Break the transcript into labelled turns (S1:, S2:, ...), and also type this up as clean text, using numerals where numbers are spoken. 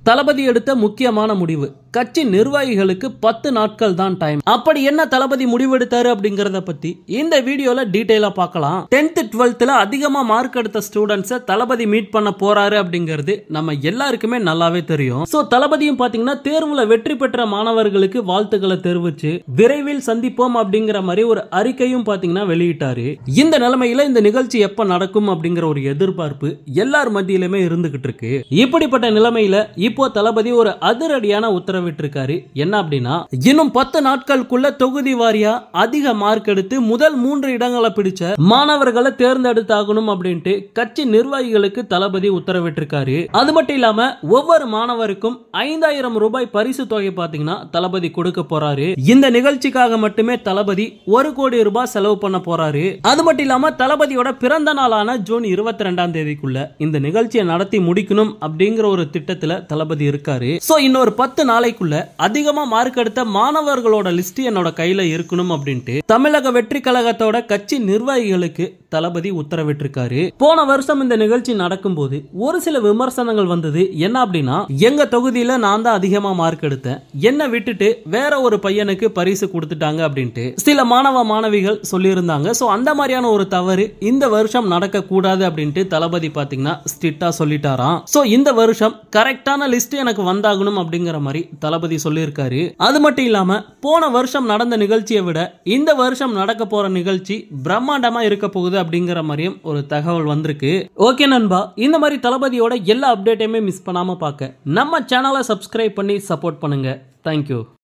S1: தளபதி எடுத்த முக்கியமான முடிவு. கட்சி நிர்வாகிகளுக்கு 10 நாட்கள் தான் டைம். அப்படி என்ன தளபதி முடிவெடுத்தாரு அப்படிங்கறத பத்தி இந்த வீடியோல டீடைலா பார்க்கலாம். 10th 12th அதிகமா மார்க் எடுத்த ஸ்டூடண்ட்ஸை தளபதி மீட் பண்ண போறாரு அப்படிங்கிறது நம்ம எல்லாருக்குமே நல்லாவே தெரியும். சோ தளபதியும் பாத்தீங்கன்னா தேர்வுல வெற்றி பெற்ற மாணவர்களுக்கு வாழ்த்துக்களை தெரிவிச்சு விரைவில் சந்திப்போம் அப்படிங்கிற மாதிரி ஒரு அறிக்கையும் பாத்தீங்கன்னா வெளியிட்டாரு. இந்த நிலைமையில இந்த நிகழ்ச்சி எப்ப நடக்கும் அப்படிங்கிற ஒரு எதிர்பார்ப்பு எல்லார் மத்தியிலுமே இருந்துகிட்டு இருக்கு. இப்படிப்பட்ட நிலைமையில இப்போ தளபதி ஒரு அதிரடியான உத்தரவிட்டிருக்காரு. என்ன அப்படின்னா, இன்னும் 10 நாட்களுக்குள்ள தொகுதி வாரியா அதிக மார்க் எடுத்து முதல் 3 இடங்களை பிடிச்ச மாணவர்களை தேர்ந்தெடுத்தாகணும் அப்படின்ட்டு கட்சி நிர்வாகிகளுக்கு தளபதி உத்தரவிட்டிருக்காரு. அது மட்டும் இல்லாம ஒவ்வொரு மாணவருக்கும் 5000 ரூபாய் பரிசு தொகை பாத்தீங்கன்னா தளபதி கொடுக்க போறாரு. இந்த நிகழ்ச்சிக்காக மட்டுமே தளபதி 1 கோடி ரூபாய் செலவு பண்ண போறாரு. அது மட்டும் இல்லாம தளபதியோட பிறந்த நாளான ஜூன் 22ஆம் தேதிக்குள்ள இந்த நிகழ்ச்சியை நடத்தி முடிக்கணும் அப்படிங்கிற ஒரு திட்டத்துல தளபதி இருக்காரு. சோ இன்னொரு 10 நாளைக்குள்ள அதிகமா மார்க் எடுத்த மாணவர்களோட லிஸ்ட் என்னோட கையில இருக்கணும் அப்படின்ட்டு தமிழக வெற்றி கழகத்தோட கட்சி நிர்வாகிகளுக்கு தளபதி உத்தரவிட்டிருக்காரு. போன வருஷம் இந்த நிகழ்ச்சி நடக்கும்போது ஒரு சில விமர்சனங்கள் வந்தது. என்ன அப்படின்னா, எங்க தொகுதியில நான் தான் அதிகமா மார்க் எடுத்தேன், என்ன விட்டுட்டு வேற ஒரு பையனுக்கு பரிசு கொடுத்துட்டாங்க அப்படின்ட்டு சில மாணவ மாணவிகள் சொல்லியிருந்தாங்க. சோ அந்த மாதிரியான ஒரு தவறு இந்த வருஷம் நடக்க கூடாது அப்படின்ட்டு தளபதி பாத்தீங்கன்னா ஸ்ட்ரிக்ட்டா சொல்லிட்டாராம். சோ இந்த வருஷம் கரெக்டான லிஸ்ட் எனக்கு வந்தாகணும் அப்படிங்கிற மாதிரி தளபதி சொல்லியிருக்காரு. அது மட்டும் இல்லாம போன வருஷம் நடந்த நிகழ்ச்சியை விட இந்த வருஷம் நடக்க போற நிகழ்ச்சி பிரம்மாண்டமா இருக்க போகுது அப்படிங்கிற மாதிரியும் ஒரு தகவல் வந்திருக்கு. ஓகே நண்பா, இந்த மாதிரி தளபதியோட எல்லா அப்டேட்டையுமே மிஸ் பண்ணாம பார்க்க நம்ம சேனலை சப்ஸ்கிரைப் பண்ணி சப்போர்ட் பண்ணுங்க. தேங்க்யூ.